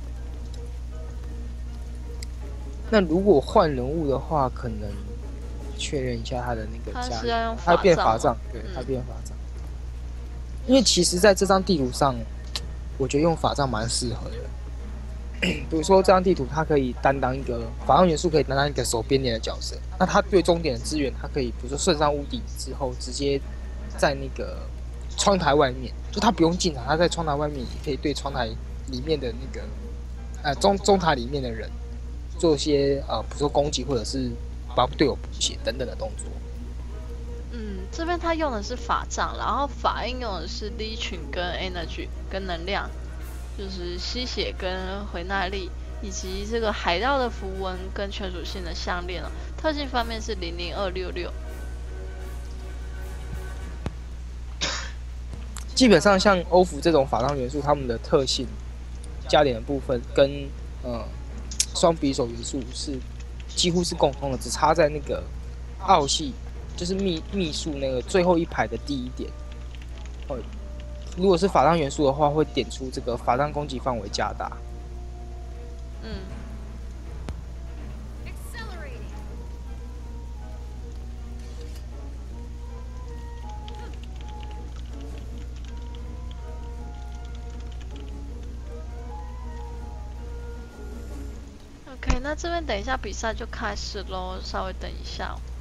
那如果换人物的话，可能确认一下他的那个家里，他变法杖，对，他变法杖。因为其实在这张地图上，我觉得用法杖蛮适合的。比如说这张地图，它可以担当一个法杖元素，可以担当一个守边点的角色。那它对终点的资源，它可以比如说顺上屋顶之后，直接在那个窗台外面，就它不用进场，它在窗台外面也可以对窗台里面的那个呃中中塔里面的人做一些呃，比如说攻击或者是帮队友补血等等的动作。 嗯，这边他用的是法杖，然后法印用的是力群跟 energy 跟能量，就是吸血跟回耐力，以及这个海盗的符文跟全属性的项链哦。特性方面是零零二六六。 基本上像欧服这种法杖元素，他们的特性加点的部分跟呃双匕首元素是几乎是共通的，只差在那个奥系。就是秘秘术那个最后一排的第一点，哦，如果是法杖元素的话，会点出这个法杖攻击范围加大。 嗯。OK， 那这边等一下比赛就开始咯，稍微等一下哦。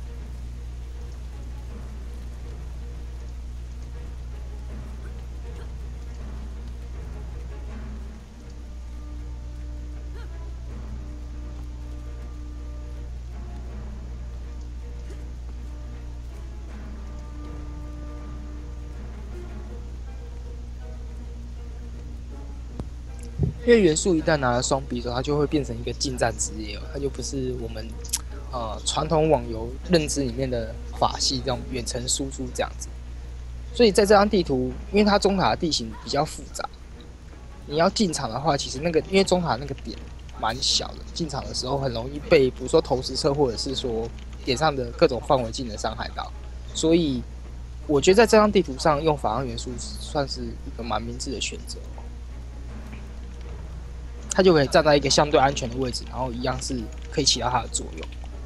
因为元素一旦拿了双匕首，它就会变成一个近战职业了，它就不是我们呃传统网游认知里面的法系这种远程输出这样子。所以在这张地图，因为它中塔的地形比较复杂，你要进场的话，其实那个因为中塔那个点蛮小的，进场的时候很容易被比如说投石车或者是说点上的各种范围技能伤害到。所以我觉得在这张地图上用法杖元素算是一个蛮明智的选择。它就可以站在一个相对安全的位置，然后一样是可以起到它的作用。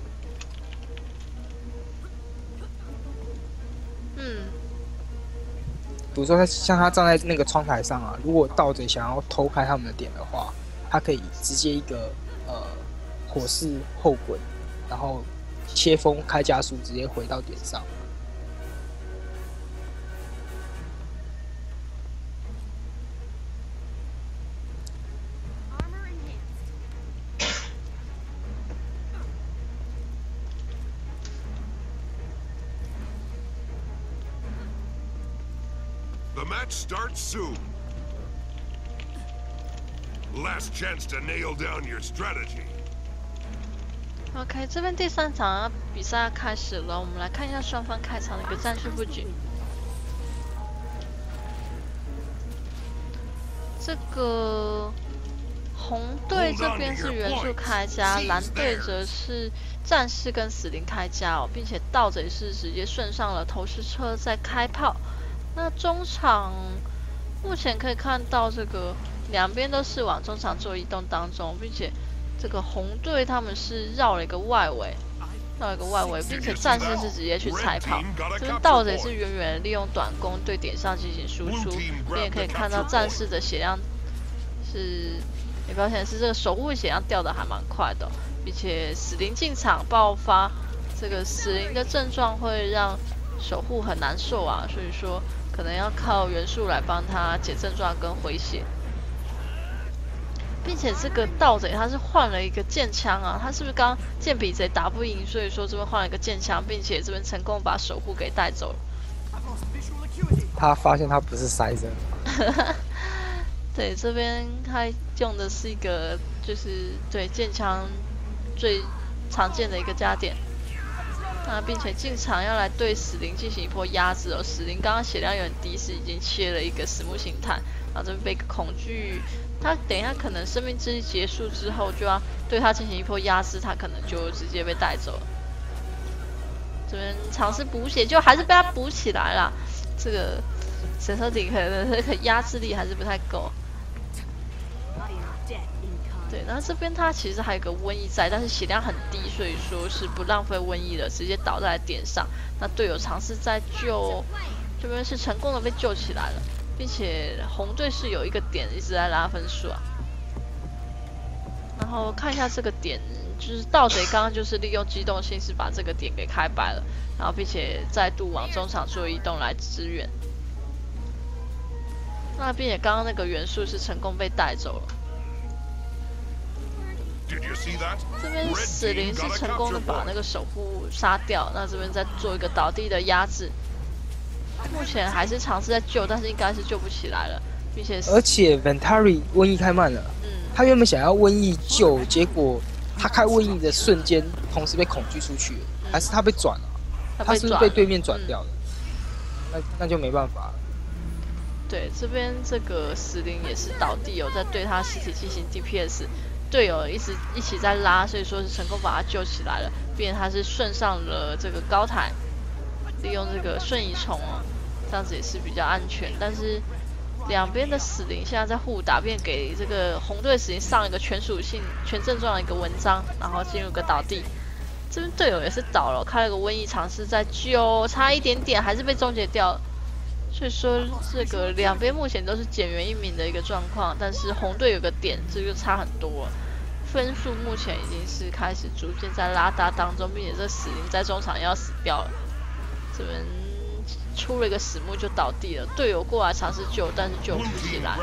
嗯， 比如说他像他站在那个窗台上啊，如果盗贼想要偷开他们的点的话，他可以直接一个呃火势后滚，然后切风开加速，直接回到点上。 The match starts soon. Last chance to nail down your strategy. OK， 这边第三场比赛要开始了，我们来看一下双方开场的一个战术布局。这个红队这边是元素开家，蓝队则是战士跟死灵开家哦，并且盗贼是直接顺上了投石车再开炮。那中场目前可以看到，这个两边都是往中场做移动当中，并且这个红队他们是绕了一个外围，绕了一个外围，并且战士是直接去拆炮。这边盗贼是远远利用短弓对点上进行输出，你也可以看到战士的血量是，也表显是这个守护血量掉的还蛮快的，并且死灵进场爆发，这个死灵的症状会让守护很难受啊，所以说可能要靠元素来帮他解症状跟回血。 并且这个盗贼他是换了一个剑枪啊，他是不是刚刚剑笔贼打不赢，所以说这边换了一个剑枪，并且这边成功把守护给带走了。 他发现他不是塞着。 对，这边他用的是一个就是对剑枪最常见的一个加点。那并且进场要来对死灵进行一波压制哦，死灵刚刚血量有点低，是已经切了一个死木形态，然后这边被个恐惧，他等一下可能生命之力结束之后就要对他进行一波压制，他可能就直接被带走了。这边尝试补血，就还是被他补起来了。这个神车底可能这个压制力还是不太够。对，然后这边他其实还有个瘟疫在，但是血量很低，所以说是不浪费瘟疫的，直接倒在点上。那队友尝试在救，这边是成功的被救起来了，并且红队是有一个点一直在拉分数啊。然后看一下这个点，就是盗贼刚刚就是利用机动性是把这个点给开摆了，然后并且再度往中场做移动来支援。那并且刚刚那个元素是成功被带走了。这边死灵是成功的把那个守护杀掉，那这边再做一个倒地的压制。目前还是尝试在救，但是应该是救不起来了，并且而且 Ventari 瘟疫开慢了， 嗯， 他原本想要瘟疫救，结果他开瘟疫的瞬间，同时被恐惧出去了，嗯、还是他被转了？他, 他是不是被对面转掉了？嗯、那那就没办法了。 对，这边这个死灵也是倒地有在对他尸体进行 D P S。队友一直一起在拉，所以说是成功把他救起来了，并且他是顺上了这个高台，利用这个瞬移虫哦，这样子也是比较安全。但是两边的死灵现在在互打，便给这个红队死灵上一个全属性、全症状的一个文章，然后进入个倒地。这边队友也是倒了，开了个瘟疫尝试在救，差一点点还是被终结掉了。所以说，这个两边目前都是减员一名的一个状况，但是红队有个点，这就差很多了。分数目前已经是开始逐渐在拉大当中，并且这死灵在中场要死掉了。这边出了一个死木就倒地了，队友过来尝试救，但是救不起来，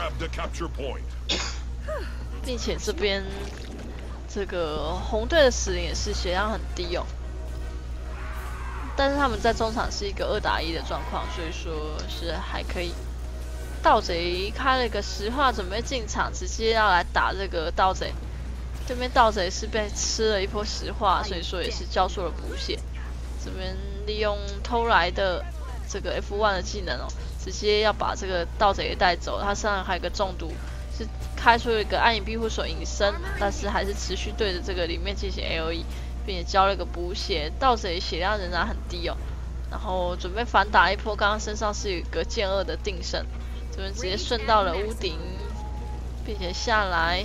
并且这边这个红队的死灵也是血量很低哦。但是他们在中场是一个二打一的状况，所以说是还可以。盗贼开了一个石化，准备进场，直接要来打这个盗贼。这边盗贼是被吃了一波石化，所以说也是交出了补血。这边利用偷来的这个 F 一 的技能哦，直接要把这个盗贼给带走。他身上还有个中毒，是开出了一个暗影庇护所隐身，但是还是持续对着这个里面进行 L E。并且交了一个补血，盗贼血量仍然很低哦。然后准备反打一波，刚刚身上是有一个剑二的定胜，这边直接顺到了屋顶，并且下来，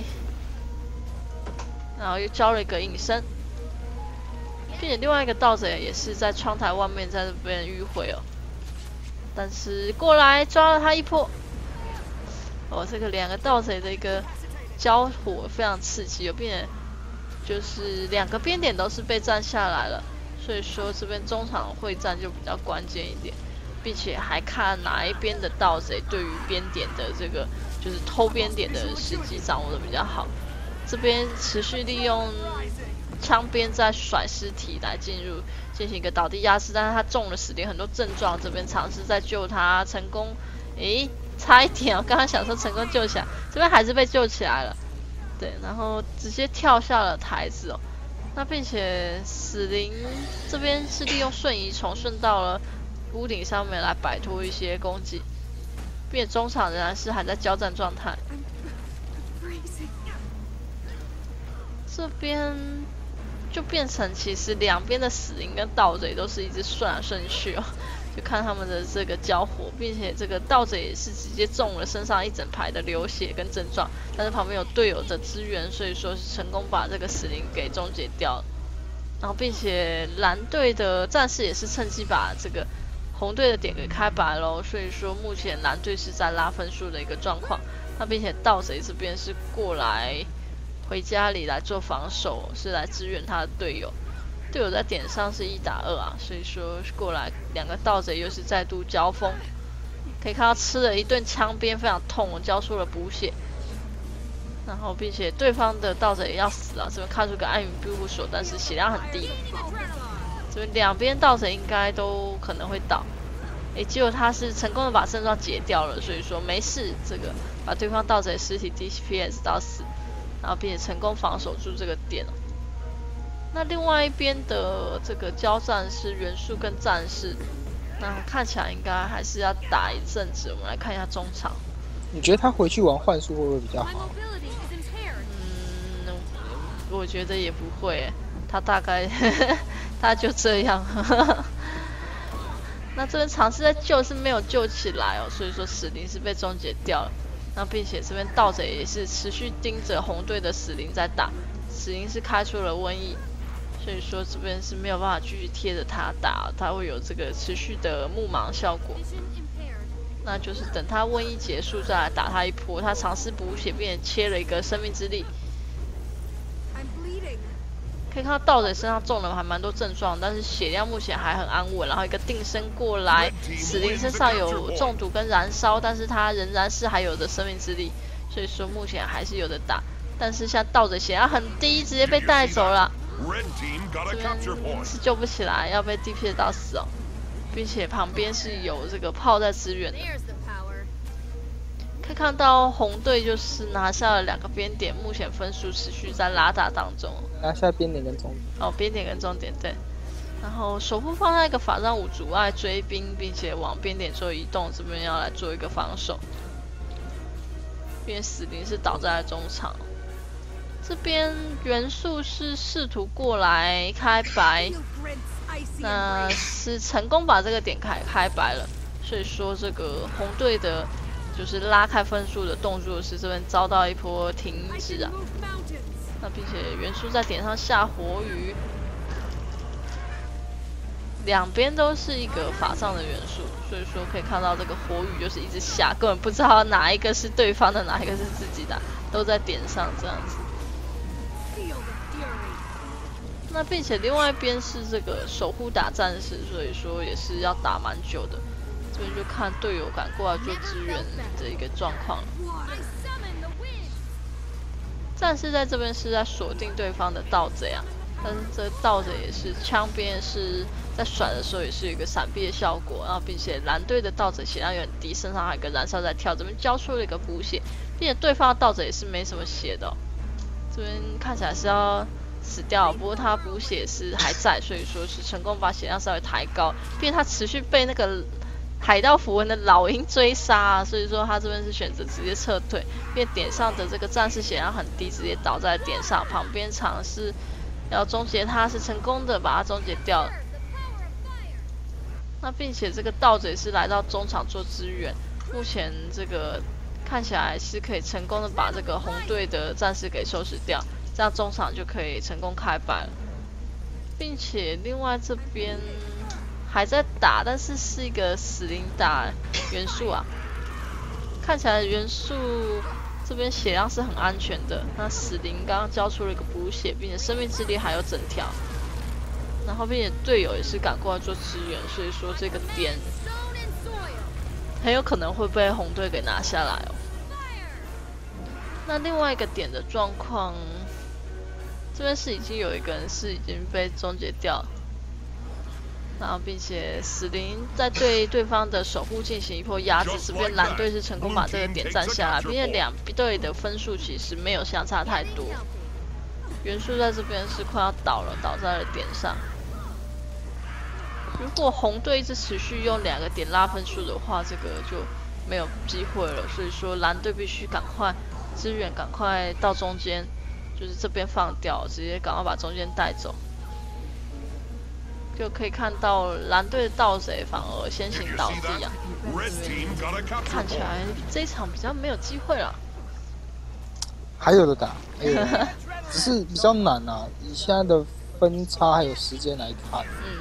然后又交了一个隐身，并且另外一个盗贼也是在窗台外面在这边迂回哦。但是过来抓了他一波，哦，这个两个盗贼的一个交火非常刺激哦，并且。就是两个边点都是被占下来了，所以说这边中场会战就比较关键一点，并且还看哪一边的盗贼对于边点的这个就是偷边点的时机掌握的比较好。这边持续利用枪边在甩尸体来进入进行一个倒地压制，但是他中了死灵很多症状，这边尝试在救他，成功，诶，差一点，我刚刚想说成功救起来，这边还是被救起来了。对，然后直接跳下了台子哦。那并且死灵这边是利用瞬移虫顺到了屋顶上面来摆脱一些攻击，并且中场仍然是还在交战状态。这边就变成其实两边的死灵跟盗贼都是一直顺来顺去哦。就看他们的这个交火，并且这个盗贼也是直接中了身上一整排的流血跟症状，但是旁边有队友的支援，所以说是成功把这个死灵给终结掉了。然后并且蓝队的战士也是趁机把这个红队的点给开白喽，所以说目前蓝队是在拉分数的一个状况。那并且盗贼这边是过来回家里来做防守，是来支援他的队友。队友在点上是一打二啊，所以说过来两个盗贼又是再度交锋，可以看到吃了一顿枪鞭非常痛，交出了补血。 然后并且对方的盗贼也要死了，这边看出个暗云庇护所，但是血量很低。这边两边盗贼应该都可能会倒。诶，结果他是成功的把症状解掉了，所以说没事，这个把对方盗贼尸体 D P S 到死，然后并且成功防守住这个点哦。那另外一边的这个交战是元素跟战士，那看起来应该还是要打一阵子。我们来看一下中场。 你觉得他回去玩幻术会不会比较好？ 嗯，我觉得也不会，他大概他就这样。那这边尝试在救是没有救起来哦，所以说死灵是被终结掉了。那并且这边盗贼也是持续盯着红队的死灵在打，死灵是开出了瘟疫，所以说这边是没有办法继续贴着他打，他会有这个持续的目盲效果。那就是等他瘟疫结束再来打他一波，他尝试补血，并且切了一个生命之力。可以看到盗贼身上中了还蛮多症状，但是血量目前还很安稳。然后一个定身过来，死灵身上有中毒跟燃烧，但是他仍然是还有的生命之力，所以说目前还是有的打。但是像盗贼血量很低，直接被带走了，这边是救不起来，要被 D P 到死哦，并且旁边是有这个炮在支援的。可以看到红队就是拿下了两个边点，目前分数持续在拉大当中。 拿下边点跟终点。 哦，边点跟终点对。然后守护放在一个法杖五阻碍追兵，并且往边点做移动，这边要来做一个防守。并且死灵是倒在了中场。这边元素是试图过来开白，那是成功把这个点开开白了，所以说这个红队的。就是拉开分数的动作是这边遭到一波停止啊，那并且元素在点上下火雨，两边都是一个法杖的元素，所以说可以看到这个火雨就是一直下，根本不知道哪一个是对方的，哪一个是自己的，都在点上这样子。那并且另外一边是这个守护打战士，所以说也是要打蛮久的。这边就看队友赶过来做支援的一个状况。战士在这边是在锁定对方的盗贼啊，但是这盗贼也是枪边是在甩的时候也是有一个闪避的效果，然后并且蓝队的盗贼血量有点低，身上还有一个燃烧在跳，这边交出了一个补血，并且对方的盗贼也是没什么血的、哦，这边看起来是要死掉，不过他补血是还在，所以说是成功把血量稍微抬高，并且他持续被那个。海盗符文的老鹰追杀，所以说他这边是选择直接撤退，并点上的这个战士血量很低，直接倒在点上，旁边尝试要终结他，是成功的把他终结掉了。那并且这个盗贼是来到中场做支援，目前这个看起来是可以成功的把这个红队的战士给收拾掉，这样中场就可以成功开败了，并且另外这边。还在打，但是是一个死灵打元素啊，看起来元素这边血量是很安全的。那死灵刚刚交出了一个补血，并且生命之力还有整条，然后并且队友也是赶过来做支援，所以说这个点很有可能会被红队给拿下来哦。那另外一个点的状况，这边是已经有一个人是已经被终结掉了。然后，并且死灵在对对方的守护进行一波压制，这边蓝队是成功把这个点占下来，并且两队的分数其实没有相差太多。元素在这边是快要倒了，倒在了点上。如果红队一直持续用两个点拉分数的话，这个就没有机会了。所以说蓝队必须赶快支援，赶快到中间，就是这边放掉，直接赶快把中间带走。就可以看到蓝队的盗贼反而先行倒地啊，看起来这一场比较没有机会了。 还有的打，还有的打只是比较难啊。以现在的分差还有时间来看，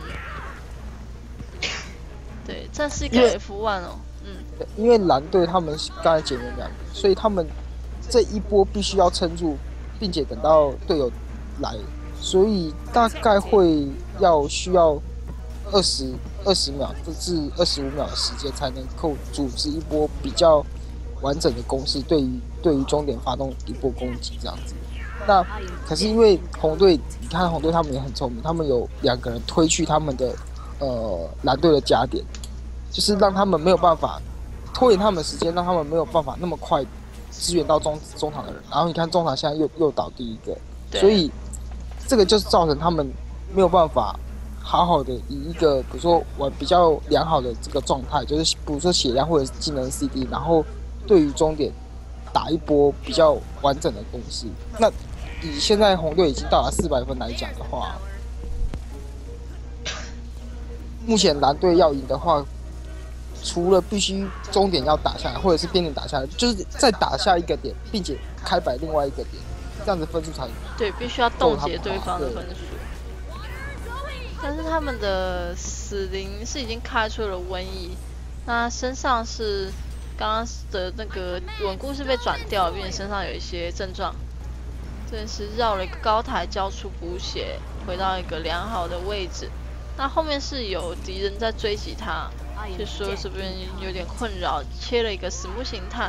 嗯，对，这是一个 F 一 哦，嗯， 因为蓝队他们刚才减员两个，所以他们这一波必须要撑住，并且等到队友来。所以大概会要需要二十二十秒至二十五秒的时间，才能够组织一波比较完整的攻势，对于对于终点发动一波攻击这样子。那可是因为红队，你看红队他们也很聪明，他们有两个人推去他们的呃蓝队的加点，就是让他们没有办法拖延他们的时间，让他们没有办法那么快支援到中中场的人。然后你看中场现在又又倒第一个，所以这个就是造成他们没有办法好好的以一个比如说玩比较良好的这个状态，就是比如说血量或者是技能 C D， 然后对于终点打一波比较完整的攻势。那以现在红队已经到达四百分来讲的话，目前蓝队要赢的话，除了必须终点要打下来，或者是边点打下来，就是再打下一个点，并且开摆另外一个点，这样子分数才对，必须要冻结对方的分数。但是他们的死灵是已经开出了瘟疫，那身上是刚刚的那个稳固是被转掉，并且身上有一些症状。这边是绕了一个高台，交出补血，回到一个良好的位置。那后面是有敌人在追击他，就说这边有点困扰，切了一个死木形态，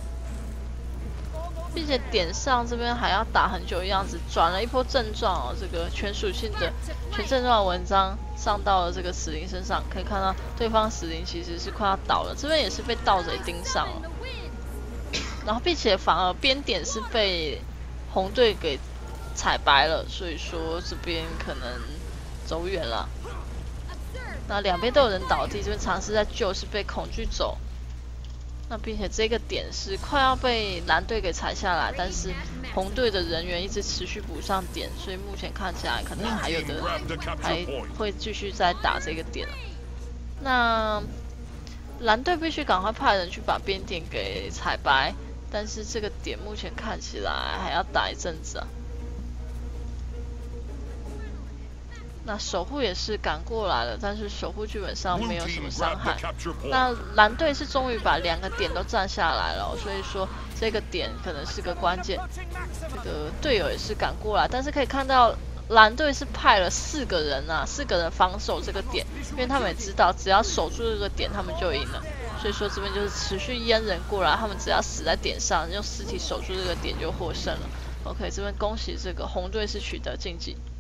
并且点上这边还要打很久的样子，转了一波症状哦，这个全属性的全症状的文章上到了这个死灵身上，可以看到对方死灵其实是快要倒了，这边也是被盗贼盯上了，然后并且反而边点是被红队给踩白了，所以说这边可能走远了。那两边都有人倒地，这边尝试在救，是被恐惧走。那并且这个点是快要被蓝队给踩下来，但是红队的人员一直持续补上点，所以目前看起来可能还有的还会继续再打这个点。那蓝队必须赶快派人去把边点给踩白，但是这个点目前看起来还要打一阵子啊。那守护也是赶过来了，但是守护基本上没有什么伤害。那蓝队是终于把两个点都占下来了，所以说这个点可能是个关键。这个队友也是赶过来，但是可以看到蓝队是派了四个人啊，四个人防守这个点，因为他们也知道只要守住这个点，他们就赢了。所以说这边就是持续淹人过来，他们只要死在点上，用尸体守住这个点就获胜了。OK， 这边恭喜这个红队是取得晋级。